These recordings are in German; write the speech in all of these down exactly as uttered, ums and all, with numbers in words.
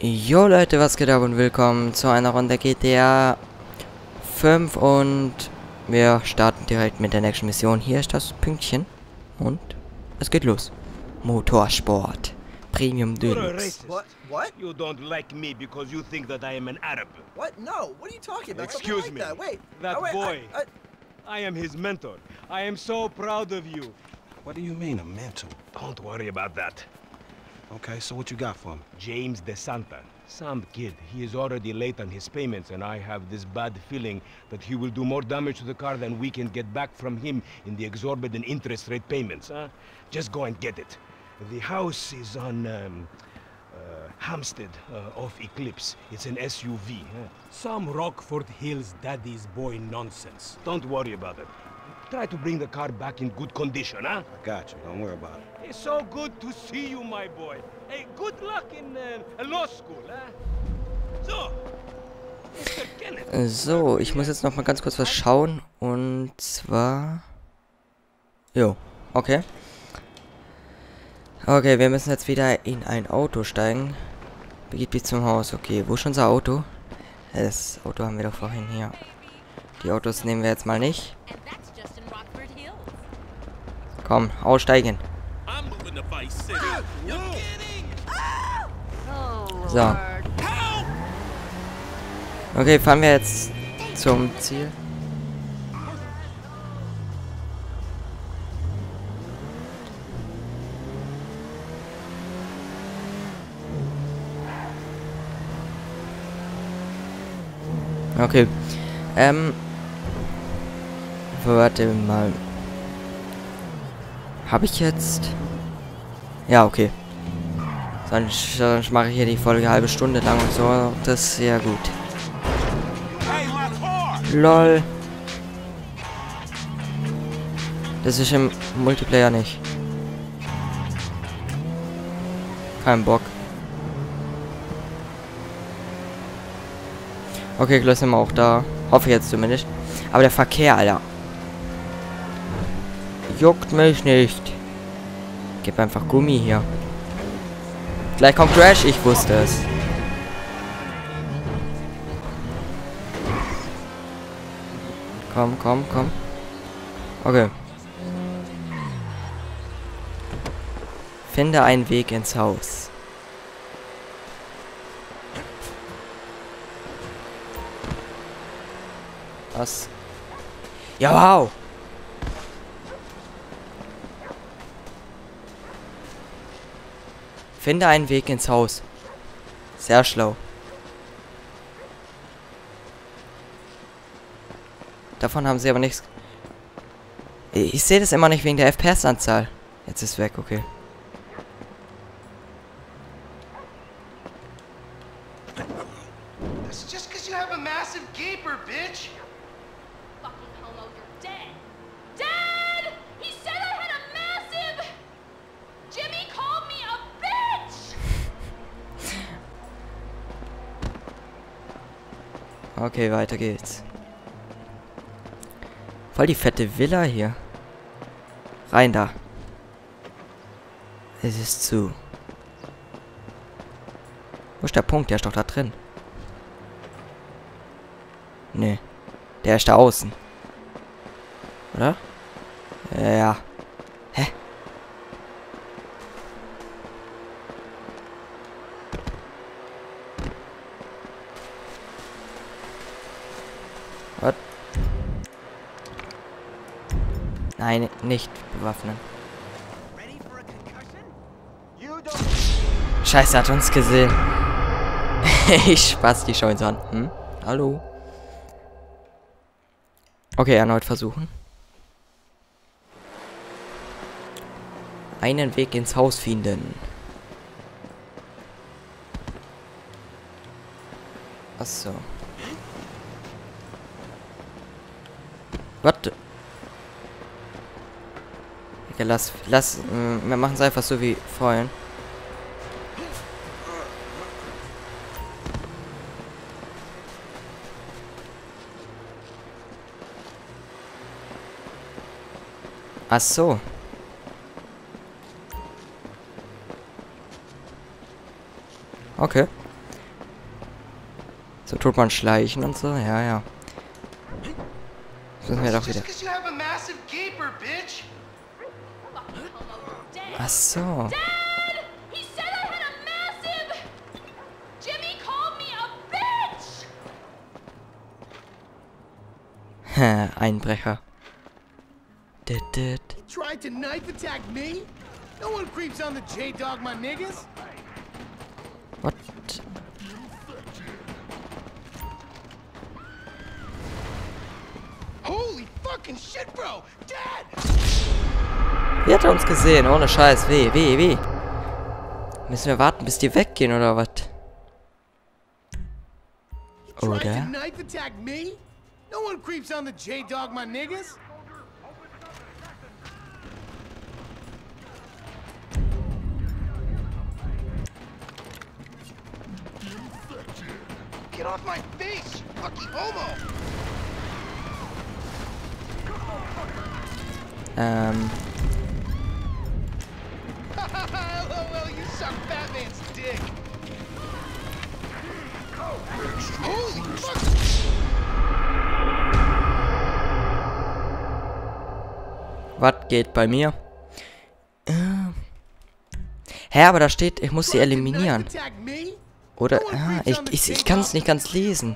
Jo Leute, was geht ab und willkommen zu einer Runde G T A fünf und wir starten direkt mit der nächsten Mission. Hier ist das Pünktchen und es geht los. Motorsport. Premium Deluxe. What? What? You don't like me because you think that I am an Arab. What? No. What are you talking about? Excuse Something me. like that. Wait. That oh, wait, boy. I, I, I am his mentor. I am so proud of you. What do you mean, a mentor? Don't worry about that. Okay, so what you got for him? James De Santa. Some kid. He is already late on his payments, and I have this bad feeling that he will do more damage to the car than we can get back from him in the exorbitant interest rate payments, huh? Just go and get it. The house is on, um, uh, Hampstead, uh, off Eclipse. It's an S U V, huh? Some Rockford Hills daddy's boy nonsense. Don't worry about it. Try to bring the car back in good condition, huh? I got you. Don't worry about it. It's so good to see you, my boy. Hey, good luck in uh, law school, huh? So, Mister Kenneth. So, ich muss jetzt noch mal ganz kurz was schauen und zwar... Jo, okay. Okay, wir müssen jetzt wieder in ein Auto steigen. Begibt mich zum Haus. Okay, wo ist unser Auto? Das Auto haben wir doch vorhin hier. Die Autos nehmen wir jetzt mal nicht. Komm, aussteigen. So. Okay, fahren wir jetzt zum Ziel. Okay. Ähm. Warte mal. Habe ich jetzt... Ja, okay. Sonst, sonst mache ich hier die Folge eine halbe Stunde lang und so. Das ist sehr gut. LOL. Das ist im Multiplayer nicht. Kein Bock. Okay, gleich sind wir auch da. Hoffe ich jetzt zumindest. Aber der Verkehr, Alter. Juckt mich nicht. Gib einfach Gummi hier. Gleich kommt Crash, ich wusste es. Komm, komm, komm. Okay. Finde einen Weg ins Haus. Was? Ja, wow. Finde einen Weg ins Haus. Sehr schlau. Davon haben sie aber nichts... Ich sehe das immer nicht wegen der F P S-Anzahl. Jetzt ist weg, okay. That's just because you have a massive gaper, bitch. Fucking homo, you're dead. Dad! He said I had a massive... Jimmy called me a bitch! Okay, weiter geht's. Voll die fette Villa hier. Rein da. Es ist zu. Wo ist der Punkt? Der ist doch da drin. Nee. Der ist da außen. Oder? Ja. Hä? Was? Nein, nicht bewaffnen. Scheiße, hat uns gesehen. Ich spaß die Scheu an. Hm? Hallo? Okay, erneut versuchen. Einen Weg ins Haus finden. Achso. Warte. Okay, lass, lass, äh, wir machen es einfach so wie vorhin. Ach so. Okay. So tut man schleichen und so, ja, ja. Das müssen wir doch wieder. Just 'cause you have a massive gaper, bitch. Fucking homo, you're dead. Ach so. Dad! He said I had a massive... Jimmy called me a bitch! Hä, Einbrecher. Dit, dit. You tried to knife attack me? No one creeps on the J-Dog, my niggas. What? Holy fucking shit, bro! Dad! Wie hat er uns gesehen? Ohne Scheiß. Weh, weh, weh. Müssen wir warten, bis die weggehen, oder was? You tried to Oder? knife attack me? No one creeps on the J-Dog, my niggas. Get off my face, you fucking homo! Ähm. LOL, you suck Batman's dick. Holy fuck! Was geht bei mir? Äh. Hä, aber da steht, ich muss sie eliminieren. Oder, ah, ich, ich, ich kann es nicht ganz lesen.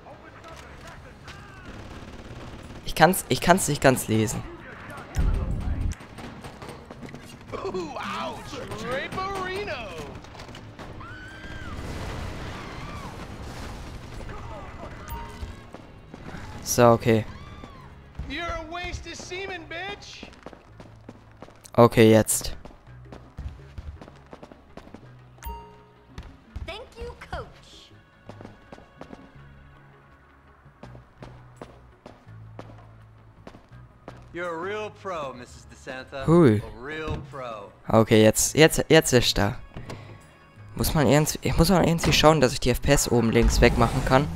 Ich kann's, ich kann's nicht ganz lesen. Ooh, ouch! Raperino! So, okay. You're a waste of semen, bitch! Okay, jetzt. Thank you, Coach. You're a real pro, Missus DeSanta. Cool. A real pro. Okay, jetzt, jetzt, jetzt ist da. Muss man irgendwie, ich muss mal irgendwie schauen, dass ich die F P S oben links wegmachen kann.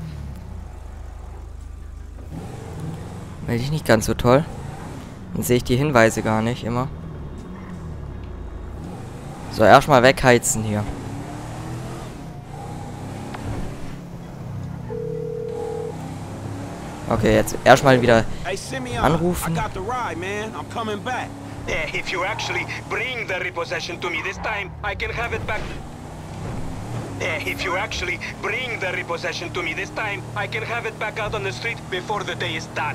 Weil ich nicht ganz so toll. Dann sehe ich die Hinweise gar nicht immer. So, erstmal wegheizen hier. Okay, jetzt erstmal wieder Hey, Simeon, anrufen. I got the ride, man. I'm coming back. Eh, if you actually bring the repossession to me this time, I can have it back. Eh, if you actually bring the repossession to me this time, I can have it back out on the street before the day is done.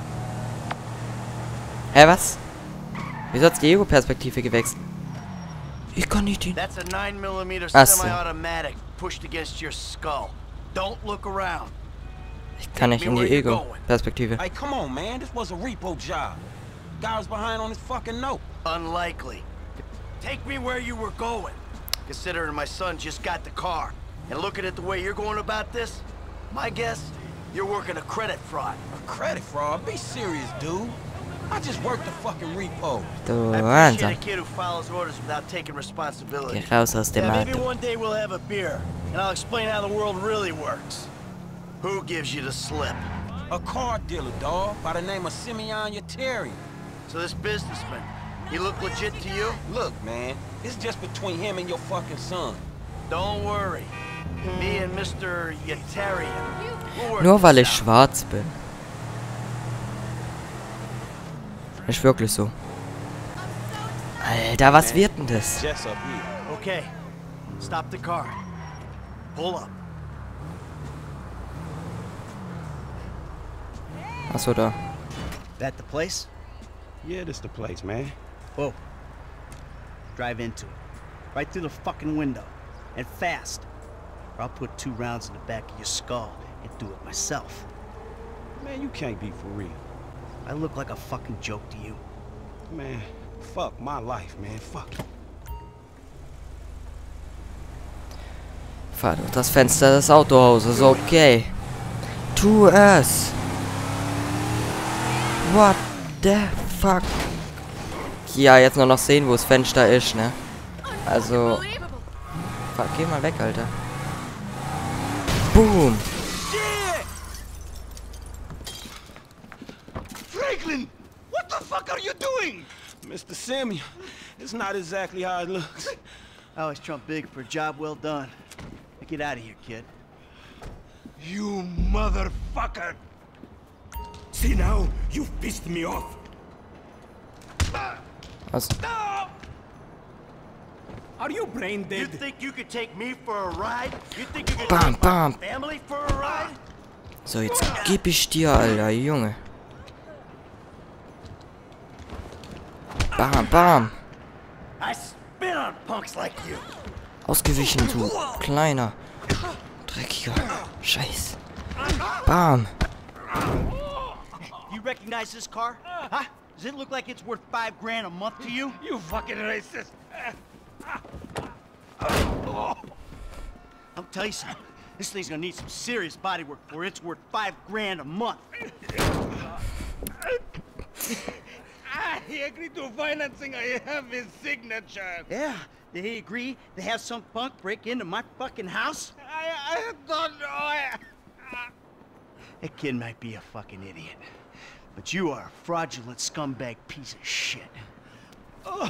Hä, was? Wieso hat's die Ego-Perspektive gewechselt? Ich kann nicht die... That's a nine millimeter Ach so. semi-automatic pushed against your skull. Don't look around. Ich kann nicht in die Ego-Perspektive. Hey, come on, man. This was a repo job. Guy was behind on his fucking note. Unlikely. Take me where you were going. Considering my son just got the car. And looking at the way you're going about this, my guess, you're working a credit fraud. A credit fraud? Be serious, dude. I just worked the fucking repo. Du I appreciate a Wahnsinn. kid who follows orders without taking responsibility. Geh raus aus dem Yeah, maybe Auto. one day we'll have a beer, and I'll explain how the world really works. Who gives you the slip? A car dealer, dawg, by the name of Simeon Yetarian. So this businessman, he look legit to you? Look, man, it's just between him and your fucking son. Don't worry. Me and Mister Yetarian. We'll work Nur weil this ich out. schwarz bin. Ist wirklich so. Alter, was wird denn das? Jess up here. Okay. Stop the car. Pull up. Achso, da. That the place? Yeah, this the place, man. Whoa. Drive into it. Right through the fucking window. And fast. Or I'll put two rounds in the back of your skull and do it myself. Man, you can't be for real. I look like a fucking joke to you. Man, fuck my life, man. Fuck it. Fahr durch das Fenster des Autohauses, okay. Tu es. What the fuck? Ja, jetzt nur noch sehen, wo das Fenster ist, ne? Also... Fuck, geh mal weg, Alter. Boom. Franklin! What the fuck are you doing? Mister Simeon, it's not exactly how it looks. I always trump big for a job well done. Now get out of here, kid. You motherfucker! See now, you've pissed me off. Was? Are you brain You dead? think you could take me for a ride? You think you could Bam, take bam. my family for a ride? So, jetzt geb ich dir, Alter, Junge. Bam, bam. I spit on punks like you. Ausgewichen, du kleiner, dreckiger Scheiß. Bam. You recognize this car? Huh? Does it look like it's worth five grand a month to you? You fucking racist! I'll tell you something. This thing's gonna need some serious body work for it's worth five grand a month. Ah, he agreed to financing. I have his signature. Yeah, did he agree to have some punk break into my fucking house? I, I don't know. I, That kid might be a fucking idiot, but you are a fraudulent scumbag piece of shit. Ugh.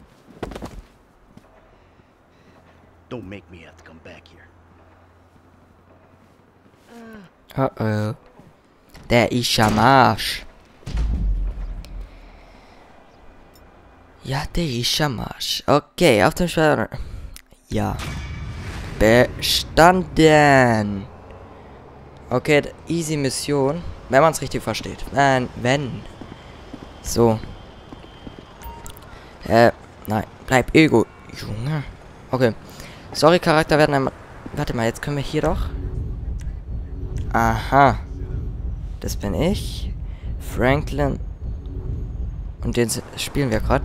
Don't make me have to come back here. Uh-oh. Der ist am Arsch. Ja, der ist am Arsch. Okay, auf dem Schwer. Ja. Bestanden. Okay, easy Mission. Wenn man es richtig versteht. Nein, wenn. So. Äh, nein. Bleib Ego. Junge. Okay. Sorry, Charakter werden einmal. Warte mal, jetzt können wir hier doch. Aha. Das bin ich. Franklin. Und den spielen wir gerade.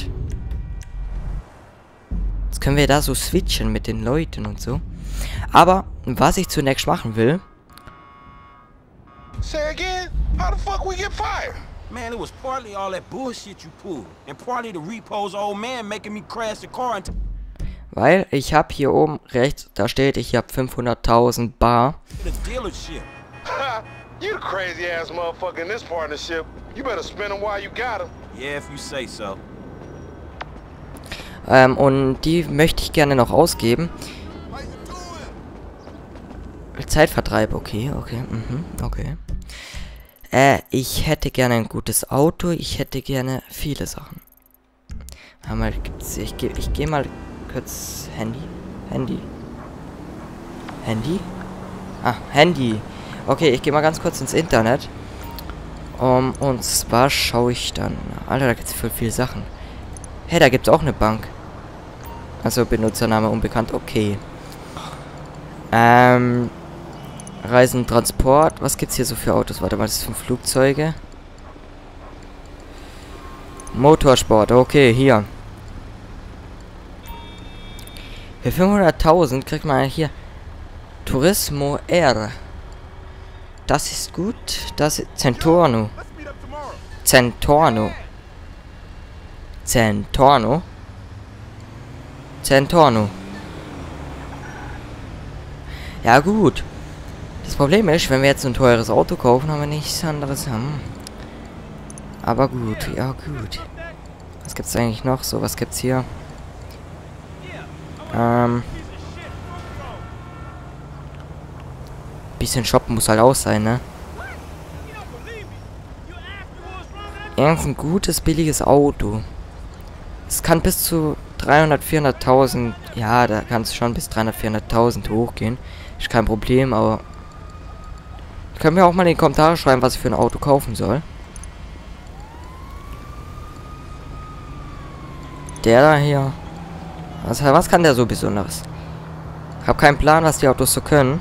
Jetzt können wir da so switchen mit den Leuten und so. Aber, was ich zunächst machen will. Say again? How the fuck we get fired? Man, it was partly all that bullshit you pulled, and partly the repo's old man making me crash the car into Weil ich habe hier oben rechts, da steht, ich habe fünfhunderttausend Bar. the dealership. You the crazy ass motherfucker in this partnership. You better spend them while you got them. Yeah, if you say so. Ähm, und die möchte ich gerne noch ausgeben. Zeitvertreib, okay, okay, mhm, okay. Äh, ich hätte gerne ein gutes Auto, ich hätte gerne viele Sachen. Mal, gibt's, ich gehe ich geh mal kurz Handy. Handy. Handy? Ah, Handy. Okay, ich gehe mal ganz kurz ins Internet. Um, und zwar schaue ich dann. Alter, da gibt es voll viele Sachen. Hey, da gibt es auch eine Bank. Also Benutzername unbekannt, okay. Ähm. Reisen, Transport. Was gibt's hier so für Autos? Warte mal, das sind Flugzeuge. Motorsport, okay, hier. Für fünfhunderttausend kriegt man hier Turismo R. Das ist gut. Das ist Centorno. Centorno. Centorno. Centorno. Ja gut. Das Problem ist, wenn wir jetzt ein teures Auto kaufen, haben wir nichts anderes. Hm. Aber gut, ja gut. Was gibt's eigentlich noch? So, was gibt's hier? Ähm. Bisschen shoppen muss halt auch sein, ne? Irgendein gutes, billiges Auto. Es kann bis zu dreihundert, vierhunderttausend. Ja, da kann es schon bis dreihundert, vierhunderttausend hochgehen. Ist kein Problem, aber. Können wir auch mal in die Kommentare schreiben, was ich für ein Auto kaufen soll. Der da hier. Was, was kann der so Besonderes? Ich habe keinen Plan, was die Autos so können.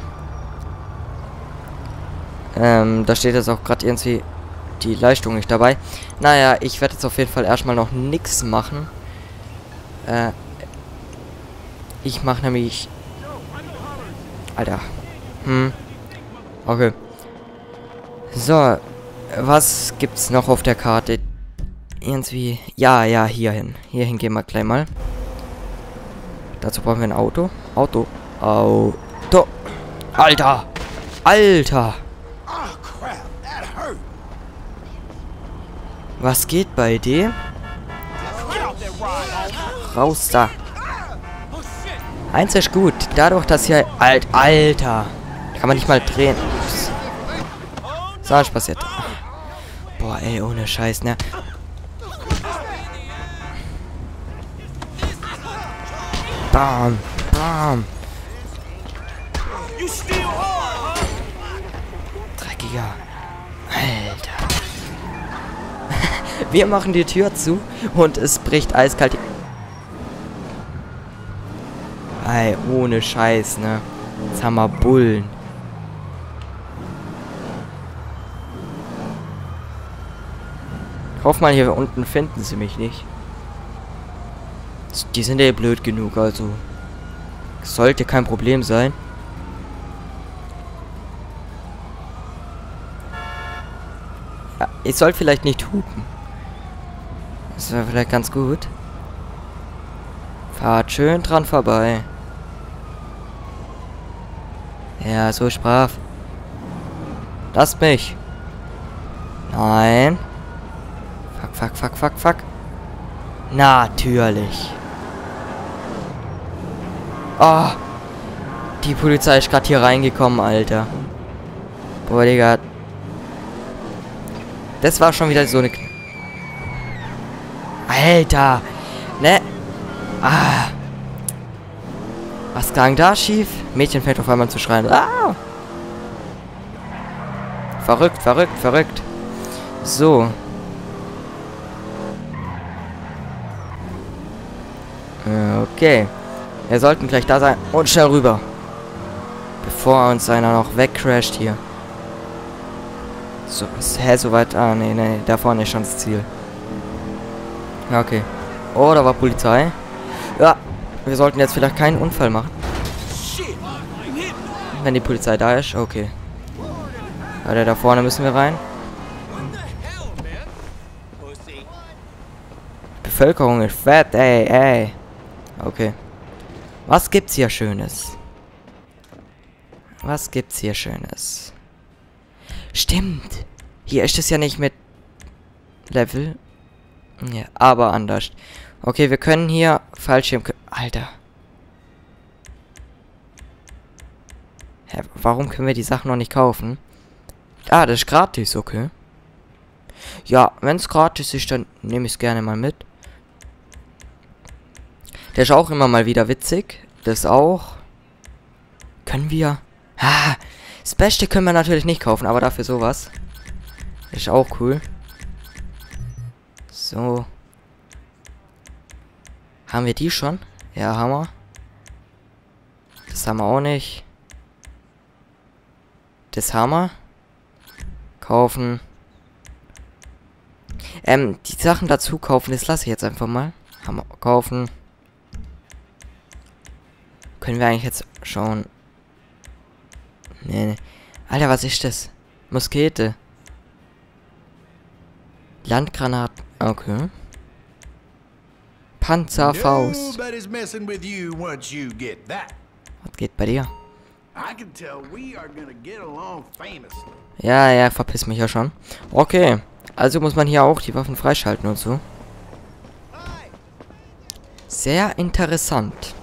Ähm, da steht jetzt auch gerade irgendwie die Leistung nicht dabei. Naja, ich werde jetzt auf jeden Fall erstmal noch nichts machen. Äh, ich mache nämlich... Alter. Hm. Okay. So. Was gibt's noch auf der Karte? Irgendwie... Ja, ja, hierhin. Hierhin gehen wir gleich mal. Dazu brauchen wir ein Auto. Auto. Auto. Alter. Alter. Was geht bei dem? Raus da. Eins ist gut. Dadurch, dass hier... Alt, Alter. Kann man nicht mal drehen. So, was passiert. Boah, ey, ohne Scheiß, ne? Bam, bam. Dreckiger. Alter. Wir machen die Tür zu und es bricht eiskalt die... Ey, ohne Scheiß, ne? Jetzt haben wir Bullen. Ich hoffe mal, hier unten finden sie mich nicht. Die sind ja blöd genug, also... Sollte kein Problem sein. Ja, ich soll vielleicht nicht hupen. Das wäre vielleicht ganz gut. Fahrt schön dran vorbei. Ja, so sprach. Lasst mich. Nein. Fuck, fuck, fuck, fuck, fuck. Natürlich. Oh. Die Polizei ist gerade hier reingekommen, Alter. Boah, Digga. Das war schon wieder so eine... Alter. Ne? Ah. Was ging da schief? Mädchen fängt auf einmal zu schreien. Ah. Verrückt, verrückt, verrückt. So. Okay. Wir sollten gleich da sein. Und schnell rüber. Bevor uns einer noch wegcrasht hier. So, hä, so weit. Ah, nee, nee. Da vorne ist schon das Ziel. Okay. Oh, da war Polizei. Ja. Wir sollten jetzt vielleicht keinen Unfall machen. Wenn die Polizei da ist. Okay. Warte, da vorne müssen wir rein. Bevölkerung ist fett, ey, ey. Okay. Was gibt's hier Schönes? Was gibt's hier Schönes? Stimmt. Hier ist es ja nicht mit Level. Ja, aber anders. Okay, wir können hier Fallschirm... Alter. Hä, warum können wir die Sachen noch nicht kaufen? Ah, das ist gratis, okay. Ja, wenn es gratis ist, dann nehme ich es gerne mal mit. Der ist auch immer mal wieder witzig. Das auch. Können wir... Ah, das Beste können wir natürlich nicht kaufen, aber dafür sowas. Ist auch cool. So. Haben wir die schon? Ja, haben wir. Das haben wir auch nicht. Das haben wir. Kaufen. Ähm, die Sachen dazu kaufen, das lasse ich jetzt einfach mal. Haben wir. Kaufen. Können wir eigentlich jetzt schauen. Nee, nee. Alter, was ist das? Muskete. Landgranaten. Okay. Panzerfaust. Was geht bei dir? Ja, ja, verpiss mich ja schon. Okay. Also muss man hier auch die Waffen freischalten und so. Sehr interessant.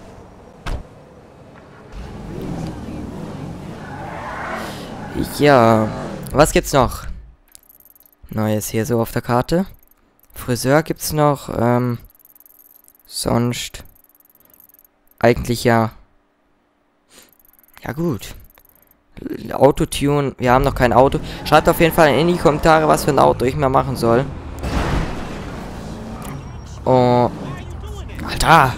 Ja, was gibt's noch? Neues hier so auf der Karte. Friseur gibt's noch, ähm, sonst eigentlich ja, ja gut. Autotune, wir haben noch kein Auto. Schreibt auf jeden Fall in die Kommentare, was für ein Auto ich mal machen soll. Oh, Alter.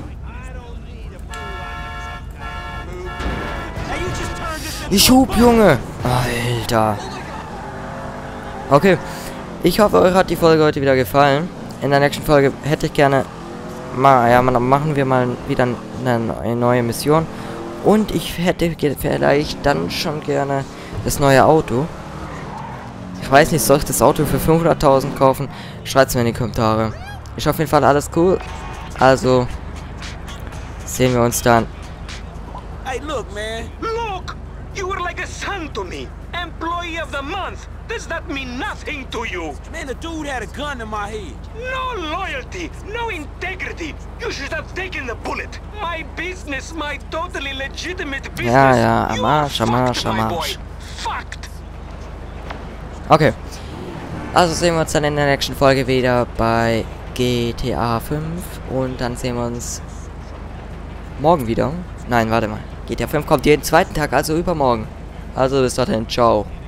Ich hub, Junge. Alter. Okay. Ich hoffe, euch hat die Folge heute wieder gefallen. In der nächsten Folge hätte ich gerne... Mal, ja, machen wir mal wieder eine neue Mission. Und ich hätte vielleicht dann schon gerne das neue Auto. Ich weiß nicht, soll ich das Auto für fünfhunderttausend kaufen? Schreibt es mir in die Kommentare. Ist auf jeden Fall alles cool. Also, sehen wir uns dann. Hey, look, man. Look! You were like a son to me. Employee of the month. Does that mean nothing to you? Man, the dude had a gun in my head. No loyalty, no integrity. You should have taken the bullet. My business, my totally legitimate business. Ja, ja, am Arsch, am Arsch, am Arsch. Fucked. Okay. Also sehen wir uns dann in der nächsten Folge wieder bei G T A fünf. Und dann sehen wir uns morgen wieder. Nein, warte mal. G T A fünf kommt jeden zweiten Tag, also übermorgen. Also bis dahin, ciao.